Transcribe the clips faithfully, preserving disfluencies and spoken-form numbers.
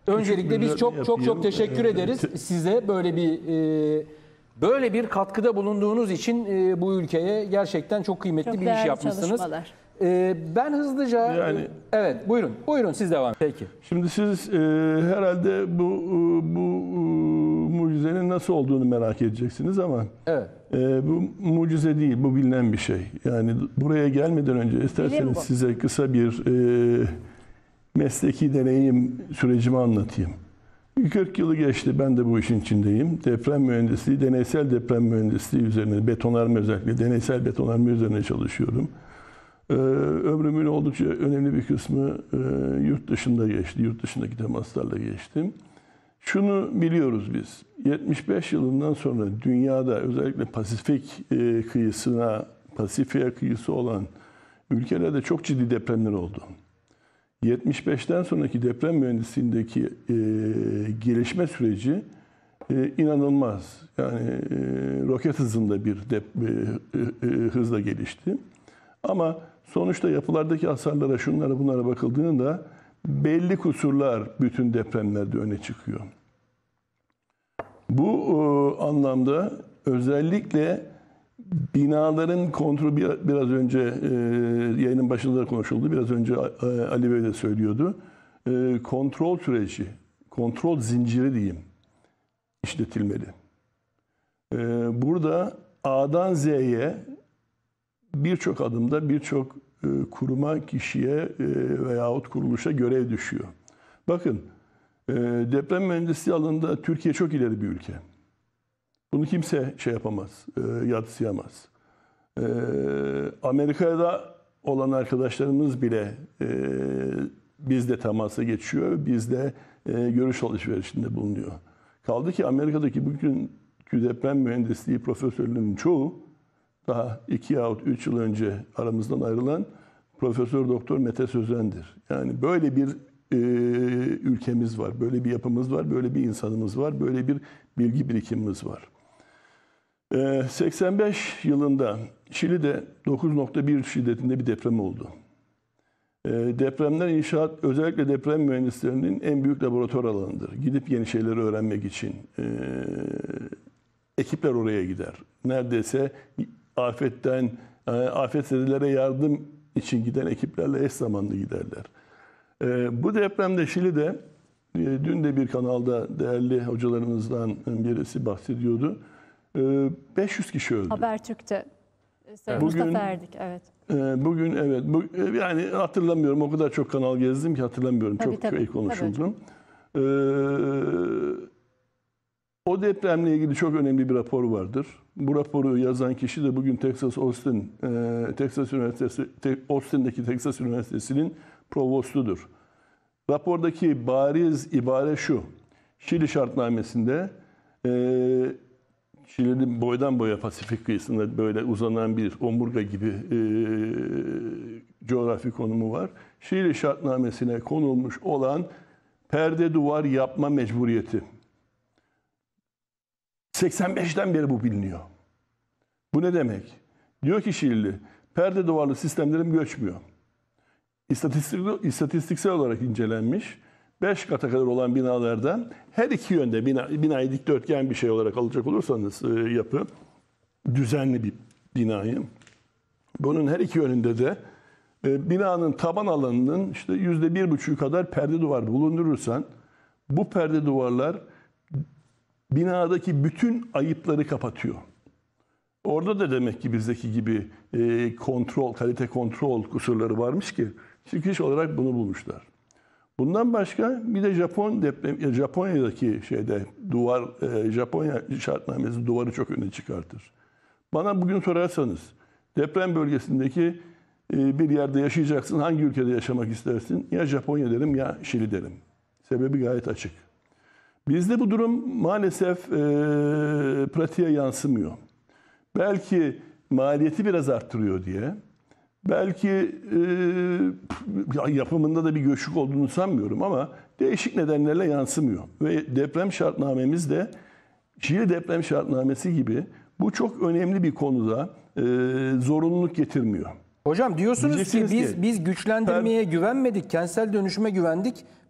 Öncelikle biz çok çok çok teşekkür ederiz size böyle bir e, böyle bir katkıda bulunduğunuz için e, bu ülkeye gerçekten çok kıymetli Çok bir iş yapmışsınız. E, ben hızlıca yani, evet buyurun buyurun siz devam. Peki. Şimdi siz e, herhalde bu bu e, mucizenin nasıl olduğunu merak edeceksiniz ama evet. e, bu mucize değil, bu bilinen bir şey. Yani buraya gelmeden önce isterseniz size kısa bir e, mesleki deneyim sürecimi anlatayım. kırk yılı geçti, ben de bu işin içindeyim. Deprem mühendisliği, deneysel deprem mühendisliği üzerine, betonarme özellikle, deneysel betonarme üzerine çalışıyorum. Ee, ömrümün oldukça önemli bir kısmı e, yurt dışında geçti, yurt dışındaki temaslarla geçtim. Şunu biliyoruz biz, yetmiş beş yılından sonra dünyada özellikle Pasifik e, kıyısına, Pasifik'e kıyısı olan ülkelerde çok ciddi depremler oldu. yetmiş beşten sonraki deprem mühendisliğindeki e, gelişme süreci e, inanılmaz. Yani e, roket hızında bir dep, e, e, hızla gelişti. Ama sonuçta yapılardaki hasarlara, şunlara bunlara bakıldığında belli kusurlar bütün depremlerde öne çıkıyor. Bu e, anlamda özellikle binaların kontrolü, biraz önce e, yayının başında da konuşuldu, biraz önce e, Ali Bey de söylüyordu. E, kontrol süreci, kontrol zinciri diyeyim, işletilmeli. E, burada A'dan Z'ye birçok adımda birçok e, kuruma, kişiye e, veyahut kuruluşa görev düşüyor. Bakın, e, deprem mühendisliği alanında Türkiye çok ileri bir ülke. Bunu kimse şey yapamaz, e, yadsıyamaz. E, Amerika'da olan arkadaşlarımız bile e, bizle temasa geçiyor, bizle e, görüş alışverişinde bulunuyor. Kaldı ki Amerika'daki bugünkü deprem mühendisliği profesörlerinin çoğu daha iki yahut üç yıl önce aramızdan ayrılan Profesör Doktor Mete Sözen'dir. Yani böyle bir e, ülkemiz var, böyle bir yapımız var, böyle bir insanımız var, böyle bir bilgi birikimimiz var. seksen beş yılında Şili'de dokuz nokta bir şiddetinde bir deprem oldu. Depremler inşaat, özellikle deprem mühendislerinin en büyük laboratuvar alanıdır. Gidip yeni şeyleri öğrenmek için e, ekipler oraya gider. Neredeyse afetten, e, afetzedelere yardım için giden ekiplerle eş zamanlı giderler. E, bu depremde Şili'de, e, dün de bir kanalda değerli hocalarımızdan birisi bahsediyordu. beş yüz kişi öldü. Habertürk'te bugün, Mustafa Erdik, evet. Bugün evet, bu, yani hatırlamıyorum, o kadar çok kanal gezdim ki hatırlamıyorum. Tabii, çok tabii, şey konuşuldu. Ee, o depremle ilgili çok önemli bir rapor vardır. Bu raporu yazan kişi de bugün Texas Austin, e, Texas Üniversitesi, te, Austin'deki Texas Üniversitesi'nin provostudur. Rapordaki bariz ibare şu: Şili şartnamesinde e, Şili'nin boydan boya Pasifik kıyısında böyle uzanan bir omurga gibi e, coğrafi konumu var. Şili şartnamesine konulmuş olan perde duvar yapma mecburiyeti. seksen beşten beri bu biliniyor. Bu ne demek? Diyor ki Şili, perde duvarlı sistemlerim göçmüyor. İstatistik, istatistiksel olarak incelenmiş. beş kata kadar olan binalardan her iki yönde, bina, binayı dikdörtgen bir şey olarak alacak olursanız e, yapı, düzenli bir binayı, bunun her iki yönünde de e, binanın taban alanının işte yüzde bir buçuk kadar perde duvar bulundurursan, bu perde duvarlar binadaki bütün ayıpları kapatıyor. Orada da demek ki bizdeki gibi e, kontrol, kalite kontrol kusurları varmış ki çıkış olarak bunu bulmuşlar. Bundan başka bir de Japon deprem, Japonya'daki şeyde duvar, e, Japonya şartnamesi duvarı çok öne çıkartır. Bana bugün sorarsanız deprem bölgesindeki e, bir yerde yaşayacaksın, hangi ülkede yaşamak istersin? Ya Japonya derim ya Şili derim. Sebebi gayet açık. Bizde bu durum maalesef e, pratiğe yansımıyor. Belki maliyeti biraz arttırıyor diye. Belki e, yapımında da bir göçük olduğunu sanmıyorum ama değişik nedenlerle yansımıyor. Ve deprem şartnamemiz de Şili deprem şartnamesi gibi bu çok önemli bir konuda e, zorunluluk getirmiyor. Hocam diyorsunuz ki biz, ki biz güçlendirmeye per... güvenmedik, kentsel dönüşüme güvendik.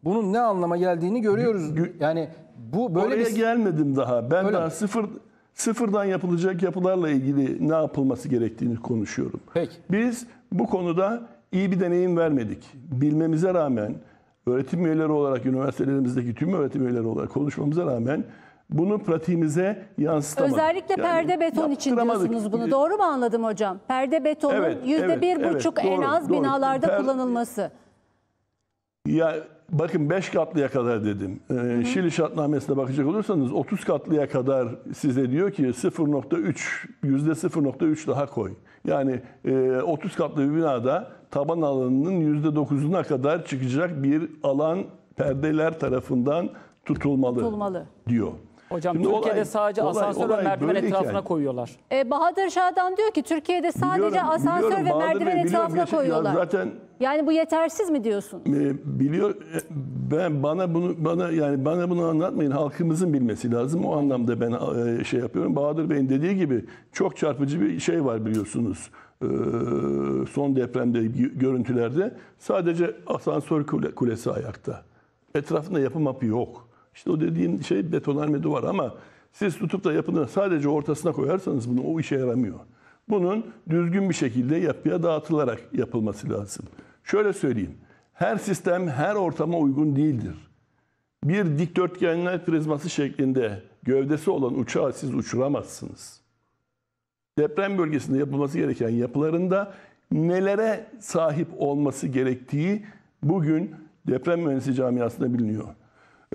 bunun ne anlama geldiğini görüyoruz. Yani bu böyle Oraya bir... gelmedim daha. Ben Öyle daha mi? sıfır sıfırdan yapılacak yapılarla ilgili ne yapılması gerektiğini konuşuyorum. Peki. Biz bu konuda iyi bir deneyim vermedik. Bilmemize rağmen, öğretim üyeleri olarak, üniversitelerimizdeki tüm öğretim üyeleri olarak konuşmamıza rağmen bunu pratiğimize yansıtamadık. Özellikle Yani perde beton için yaptıramadık. diyorsunuz bunu. Doğru mu anladım hocam? Perde betonun Evet, yüzde evet, bir buçuk evet, en doğru, az doğru. binalarda Per- kullanılması. Ya bakın beş katlıya kadar dedim. Ee, Şili şartnamesine bakacak olursanız otuz katlıya kadar size diyor ki sıfır nokta üç, yüzde sıfır nokta üç daha koy. Yani e, otuz katlı bir binada taban alanının yüzde dokuzuna kadar çıkacak bir alan perdeler tarafından tutulmalı, Tutulmalı. diyor. Hocam Şimdi Türkiye'de olay- sadece olay- asansör ve olay merdiven böyleyken- etrafına koyuyorlar. E, Bahadır Şah'dan diyor ki Türkiye'de sadece Biliyorum, asansör biliyorum. ve Bahadır merdiven Bey, biliyorum. etrafına Geçen- ya koyuyorlar. zaten Yani bu yetersiz mi diyorsun? E, biliyor e, ben bana bunu bana yani bana bunu anlatmayın, halkımızın bilmesi lazım. O anlamda ben e, şey yapıyorum. Bahadır Bey'in dediği gibi çok çarpıcı bir şey var biliyorsunuz. E, son depremde gö- görüntülerde sadece asansör kule, kulesi ayakta. Etrafında yapı mapı yok. İşte o dediğin şey betonarme duvar ama siz tutup da yapının sadece ortasına koyarsanız bunu o işe yaramıyor. Bunun düzgün bir şekilde yapıya dağıtılarak yapılması lazım. Şöyle söyleyeyim. Her sistem her ortama uygun değildir. Bir dikdörtgenler prizması şeklinde gövdesi olan uçağı siz uçuramazsınız. Deprem bölgesinde yapılması gereken yapılarında nelere sahip olması gerektiği bugün deprem mühendisi camiasında biliniyor. Ee,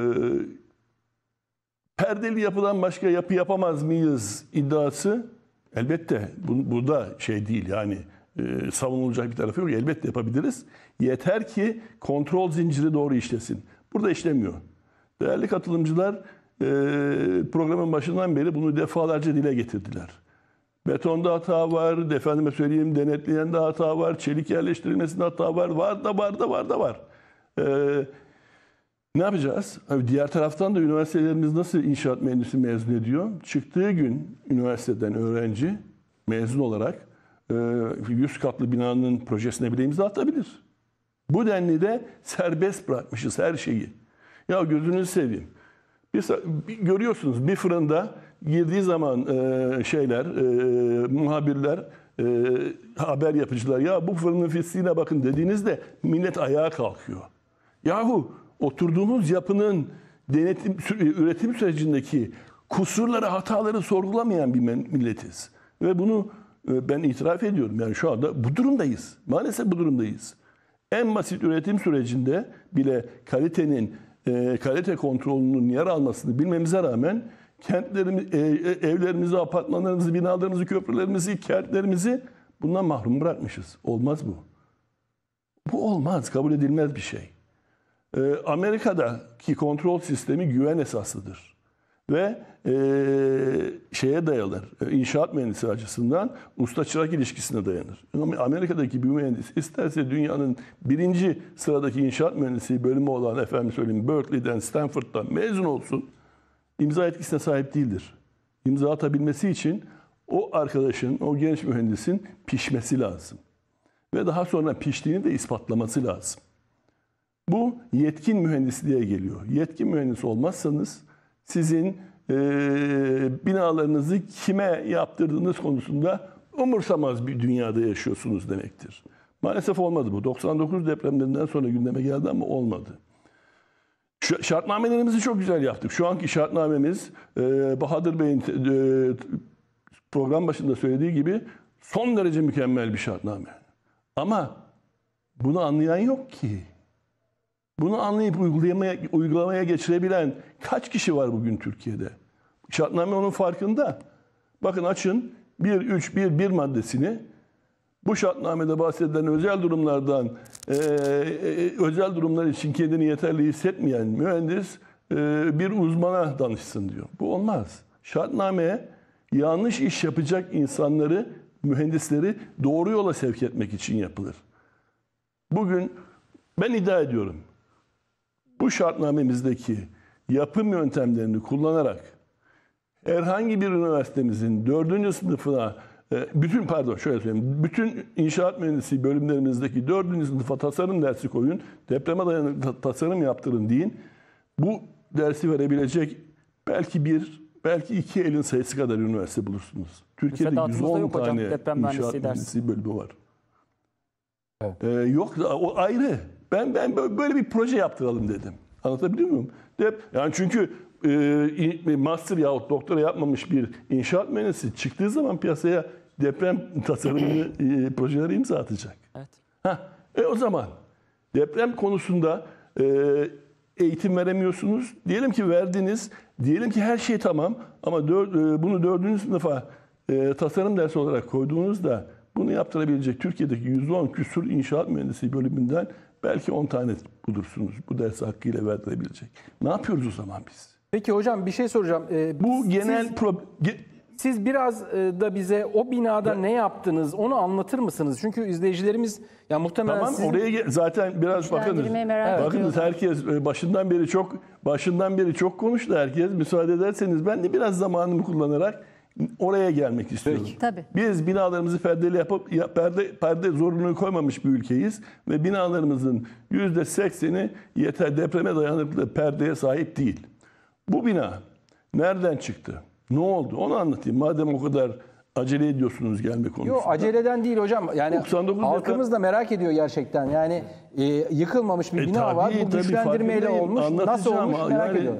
perdeli yapıdan başka yapı yapamaz mıyız iddiası elbette bu, bu da şey değil yani e, savunulacak bir tarafı yok. Elbette yapabiliriz. Yeter ki kontrol zinciri doğru işlesin. Burada işlemiyor. Değerli katılımcılar e, programın başından beri bunu defalarca dile getirdiler. Betonda hata var, efendime söyleyeyim denetleyende hata var, çelik yerleştirilmesinde hata var, var da var da var da var. Ee, ne yapacağız? Abi diğer taraftan da üniversitelerimiz nasıl inşaat mühendisi mezun ediyor? Çıktığı gün üniversiteden öğrenci mezun olarak yüz katlı binanın projesine bile imza atabilir. Bu denli de serbest bırakmışız her şeyi. Ya gözünüzü seveyim. Bir, bir, görüyorsunuz bir fırında girdiği zaman e, şeyler, e, muhabirler, e, haber yapıcılar ya bu fırının fisliğine bakın dediğinizde millet ayağa kalkıyor. Yahu oturduğunuz yapının denetim, üretim sürecindeki kusurları, hataları sorgulamayan bir milletiz. Ve bunu e, ben itiraf ediyorum. Yani şu anda bu durumdayız. Maalesef bu durumdayız. En basit üretim sürecinde bile kalitenin E, kalite kontrolünün yer almasını bilmemize rağmen kentlerimiz, e, evlerimizi, apartmanlarımızı, binalarımızı, köprülerimizi, kentlerimizi bundan mahrum bırakmışız. Olmaz bu. Bu olmaz, kabul edilmez bir şey. E, Amerika'daki kontrol sistemi güven esaslıdır. Ve e, şeye dayanır, inşaat mühendisi açısından usta-çırak ilişkisine dayanır. Amerika'daki bir mühendis isterse dünyanın birinci sıradaki inşaat mühendisi bölümü olan efendim söyleyeyim Berkeley'den, Stanford'dan mezun olsun, imza etkisine sahip değildir. İmza atabilmesi için o arkadaşın, o genç mühendisin pişmesi lazım. Ve daha sonra piştiğini de ispatlaması lazım. Bu yetkin mühendisliğe geliyor. Yetkin mühendis olmazsanız sizin e, binalarınızı kime yaptırdığınız konusunda umursamaz bir dünyada yaşıyorsunuz demektir. Maalesef olmadı bu. doksan dokuz depremlerinden sonra gündeme geldi ama olmadı. Şartnamelerimizi çok güzel yaptık. Şu anki şartnamemiz e, Bahadır Bey'in e, program başında söylediği gibi son derece mükemmel bir şartname. Ama bunu anlayan yok ki. Bunu anlayıp uygulamaya, uygulamaya geçirebilen kaç kişi var bugün Türkiye'de? Şartname onun farkında. Bakın açın bir nokta üç bir bir maddesini. Bu şartnamede bahsedilen özel durumlardan, e, e, özel durumlar için kendini yeterli hissetmeyen mühendis e, bir uzmana danışsın diyor. Bu olmaz. Şartname yanlış iş yapacak insanları, mühendisleri doğru yola sevk etmek için yapılır. Bugün ben iddia ediyorum. Bu şartnamemizdeki yapım yöntemlerini kullanarak herhangi bir üniversitemizin dördüncü sınıfına e, e, bütün pardon şöyle söyleyeyim. Bütün inşaat mühendisliği bölümlerimizdeki dördüncü sınıfa tasarım dersi koyun. Depreme dayanıklı tasarım yaptırın deyin. Bu dersi verebilecek belki bir, belki iki elin sayısı kadar üniversite bulursunuz. Türkiye'de yüz Müfredatımızda on yok hocam, tane deprem mühendisliği inşaat dersi. mühendisliği bölümü var. Evet. Ee, yok o ayrı. Ben ben böyle bir proje yaptıralım dedim. Anlatabiliyor muyum? Dep yani çünkü e, master yahut doktora yapmamış bir inşaat mühendisi çıktığı zaman piyasaya deprem tasarımı e, projeleri imza atacak. Evet. Heh, e o zaman deprem konusunda e, eğitim veremiyorsunuz. Diyelim ki verdiniz. Diyelim ki her şey tamam ama dör, e, bunu dördüncü sınıfa e, tasarım dersi olarak koyduğunuzda bunu yaptırabilecek Türkiye'deki yüzde on küsur inşaat mühendisliği bölümünden belki on tane bulursunuz. Bu ders hakkıyla verilebilecek. Ne yapıyoruz o zaman biz? Peki hocam bir şey soracağım. Ee, Bu genel siz, pro- ge- siz biraz e, da bize o binada ne yaptınız onu anlatır mısınız? Çünkü izleyicilerimiz ya muhtemelen Tamam sizin... oraya ge- zaten biraz bakınız. Güçlendirmeyi merak Bakınız ediyorlar. herkes e, başından beri çok başından beri çok konuştu herkes. Müsaade ederseniz ben de biraz zamanımı kullanarak oraya gelmek istiyorum. Peki. Tabii. Biz binalarımızı perdeli yapıp ya, perde perde zorunluluğu koymamış bir ülkeyiz ve binalarımızın yüzde sekseni yeter depreme dayanıklı perdeye sahip değil. Bu bina nereden çıktı? Ne oldu? Onu anlatayım. Madem o kadar acele ediyorsunuz gelme konusunda. Yok aceleden değil hocam. Yani doksan dokuz halkımız da merak ediyor gerçekten. Yani e, yıkılmamış bir E, bina tabii, var. Bu tabii, güçlendirmeyle farkındayım. olmuş. Nasıl Anlatacağım. olmuş merak Yani- ediyorum.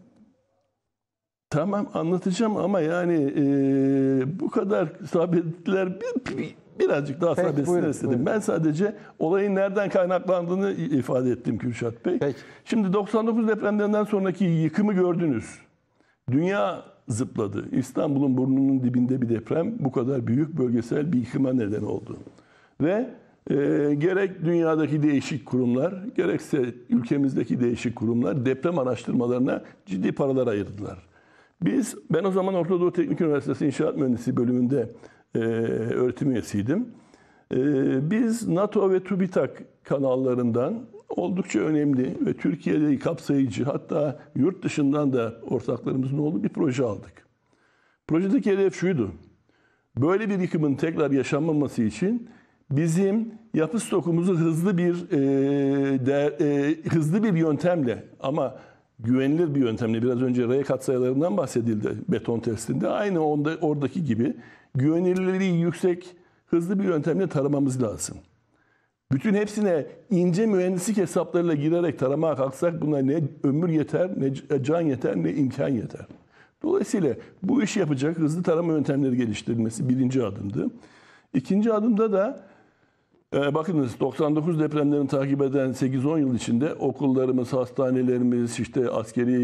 Tamam anlatacağım ama yani e, bu kadar sabrettiler bir, bir- birazcık daha Peki, sabretsinler buyurun, istedim. buyurun. Ben sadece olayın nereden kaynaklandığını ifade ettim Kürşat Bey. Peki. Şimdi doksan dokuz depremlerinden sonraki yıkımı gördünüz. Dünya zıpladı. İstanbul'un burnunun dibinde bir deprem bu kadar büyük bölgesel bir yıkıma neden oldu. Ve e, gerek dünyadaki değişik kurumlar, gerekse ülkemizdeki değişik kurumlar deprem araştırmalarına ciddi paralar ayırdılar. Biz, ben o zaman Orta Doğu Teknik Üniversitesi İnşaat Mühendisliği bölümünde e, öğretim üyesiydim. E, biz NATO ve TÜBİTAK kanallarından oldukça önemli ve Türkiye'de kapsayıcı hatta yurt dışından da ortaklarımızın olduğu bir proje aldık. Projedeki hedef şuydu. Böyle bir yıkımın tekrar yaşanmaması için bizim yapı stokumuzu hızlı bir e, değer, e, hızlı bir yöntemle ama güvenilir bir yöntemle biraz önce R katsayılarından bahsedildi beton testinde. Aynı onda, oradaki gibi güvenilirliği yüksek hızlı bir yöntemle taramamız lazım. Bütün hepsine ince mühendislik hesaplarıyla girerek taramaya kalksak buna ne ömür yeter, ne can yeter, ne imkan yeter. Dolayısıyla bu işi yapacak hızlı tarama yöntemleri geliştirilmesi birinci adımdı. İkinci adımda da e, bakınız doksan dokuz depremlerini takip eden sekiz on yıl içinde okullarımız, hastanelerimiz, işte askeri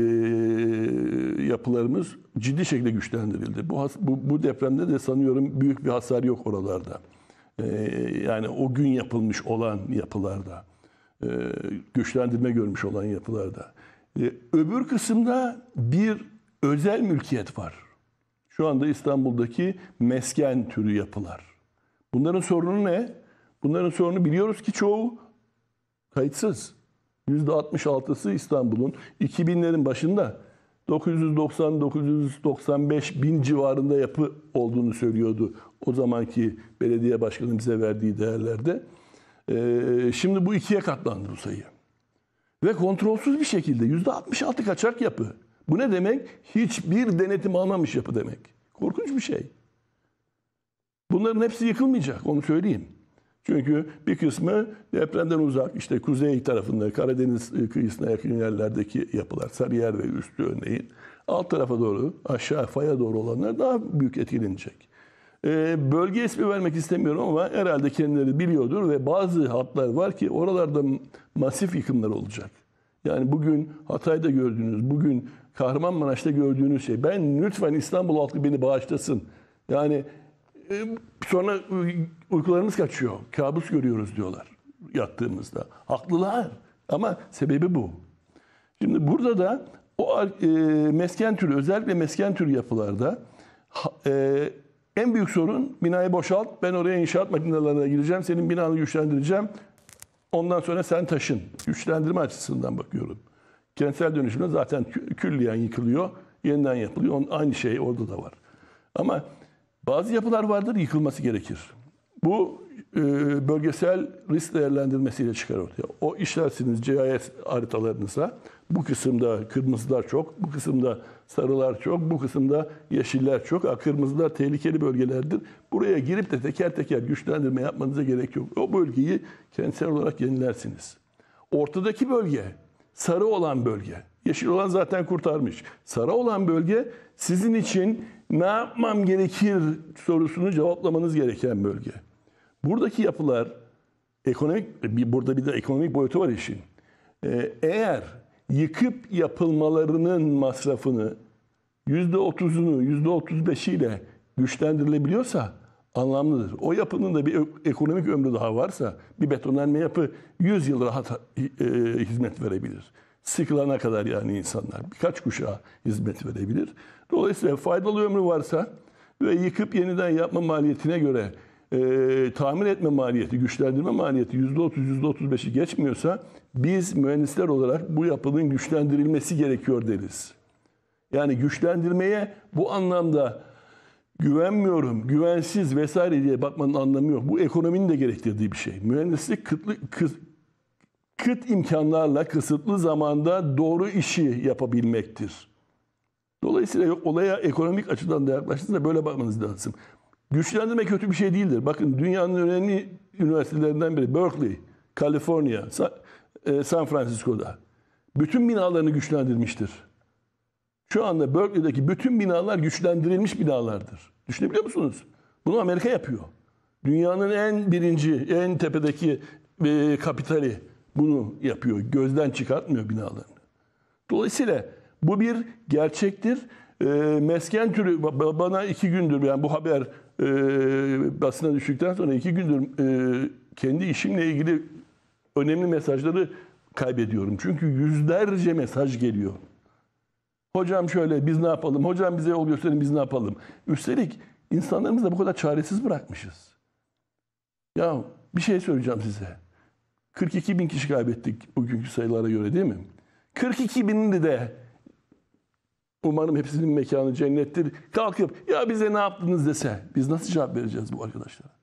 e, yapılarımız ciddi şekilde güçlendirildi. Bu, bu, bu depremde de sanıyorum büyük bir hasar yok oralarda. Yani o gün yapılmış olan yapılarda, güçlendirme görmüş olan yapılarda. Öbür kısımda bir özel mülkiyet var. Şu anda İstanbul'daki mesken türü yapılar. Bunların sorunu ne? Bunların sorunu biliyoruz ki çoğu kayıtsız. yüzde altmış altısı İstanbul'un iki binlerin başında dokuz yüz doksan dokuz yüz doksan beş bin civarında yapı olduğunu söylüyordu o zamanki belediye başkanı bize verdiği değerlerde. Ee, şimdi bu ikiye katlandı bu sayı. Ve kontrolsüz bir şekilde yüzde altmış altı kaçak yapı. Bu ne demek? Hiçbir denetim almamış yapı demek. Korkunç bir şey. Bunların hepsi yıkılmayacak, onu söyleyeyim. Çünkü bir kısmı depremden uzak, işte kuzey tarafında, Karadeniz kıyısına yakın yerlerdeki yapılar, Sarıyer ve üstü örneğin, alt tarafa doğru, aşağı faya doğru olanlar daha büyük etkilenecek. Ee, bölge ismi vermek istemiyorum ama herhalde kendileri biliyordur ve bazı hatlar var ki oralarda masif yıkımlar olacak. Yani bugün Hatay'da gördüğünüz, bugün Kahramanmaraş'ta gördüğünüz şey, ben lütfen İstanbul halkı beni bağışlasın. Yani sonra uykularımız kaçıyor. Kabus görüyoruz diyorlar yattığımızda. Haklılar ama sebebi bu. Şimdi burada da o e, mesken türü, özellikle mesken türü yapılarda e, en büyük sorun binayı boşalt. Ben oraya inşaat makinelerine gireceğim. Senin binanı güçlendireceğim. Ondan sonra sen taşın. Güçlendirme açısından bakıyorum. Kentsel dönüşümde zaten külliyen yıkılıyor. Yeniden yapılıyor. Aynı şey orada da var. Ama Bazı yapılar vardır, yıkılması gerekir. Bu e, bölgesel risk değerlendirmesiyle çıkar ortaya. O işlersiniz G I S haritalarınıza. Bu kısımda kırmızılar çok, bu kısımda sarılar çok, bu kısımda yeşiller çok. Ha, kırmızılar tehlikeli bölgelerdir. Buraya girip de teker teker güçlendirme yapmanıza gerek yok. O bölgeyi kentsel olarak yenilersiniz. Ortadaki bölge, sarı olan bölge. Yeşil olan zaten kurtarmış. Sarı olan bölge sizin için ne yapmam gerekir sorusunu cevaplamanız gereken bölge. Buradaki yapılar ekonomik, burada bir de ekonomik boyutu var işin. Ee, eğer yıkıp yapılmalarının masrafını yüzde otuzunu, yüzde otuz beşiyle güçlendirilebiliyorsa anlamlıdır. O yapının da bir ekonomik ömrü daha varsa bir betonarme yapı yüz yıl rahat e, hizmet verebilir. Sıkılana kadar yani insanlar birkaç kuşağa hizmet verebilir. Dolayısıyla faydalı ömrü varsa ve yıkıp yeniden yapma maliyetine göre e, tamir etme maliyeti, güçlendirme maliyeti yüzde otuz, yüzde otuz beşi geçmiyorsa biz mühendisler olarak bu yapının güçlendirilmesi gerekiyor deriz. Yani güçlendirmeye bu anlamda güvenmiyorum, güvensiz vesaire diye bakmanın anlamı yok. Bu ekonominin de gerektirdiği bir şey. Mühendislik kıtlı, kıt, kıt imkanlarla kısıtlı zamanda doğru işi yapabilmektir. Dolayısıyla olaya ekonomik açıdan da yaklaştığınızda böyle bakmanız lazım. Güçlendirme kötü bir şey değildir. Bakın dünyanın önemli üniversitelerinden biri Berkeley, Kaliforniya, San Francisco'da bütün binalarını güçlendirmiştir. Şu anda Berkeley'deki bütün binalar güçlendirilmiş binalardır. Düşünebiliyor musunuz? Bunu Amerika yapıyor. Dünyanın en birinci, en tepedeki e, kapitali bunu yapıyor. Gözden çıkartmıyor binalarını. Dolayısıyla bu bir gerçektir. E, mesken türü bana iki gündür yani bu haber e, basına düştükten sonra iki gündür e, kendi işimle ilgili önemli mesajları kaybediyorum. Çünkü yüzlerce mesaj geliyor. Hocam şöyle biz ne yapalım? Hocam bize yol gösterin biz ne yapalım? Üstelik insanlarımızı da bu kadar çaresiz bırakmışız. Ya bir şey söyleyeceğim size. kırk iki bin kişi kaybettik bugünkü sayılara göre değil mi? kırk iki binini de umarım hepsinin mekanı cennettir. Kalkıp ya bize ne yaptınız dese biz nasıl cevap vereceğiz bu arkadaşlara?